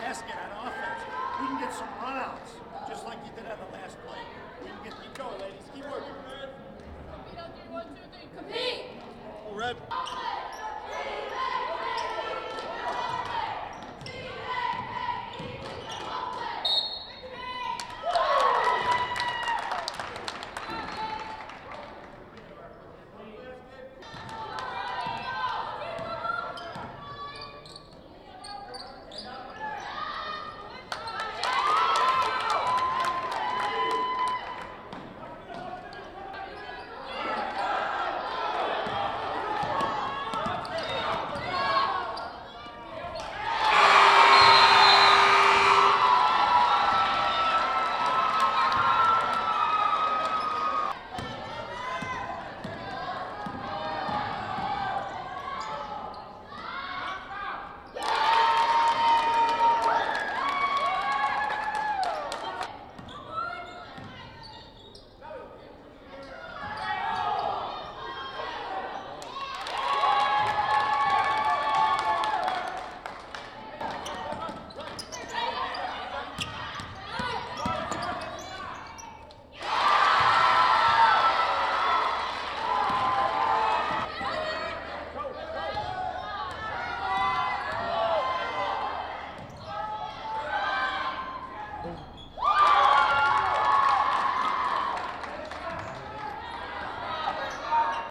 basket on offense. We can get some runouts, just like you did on the last play. We can keep going, ladies. Keep working. Compete on 3, 1, 2, 3. Compete! Red.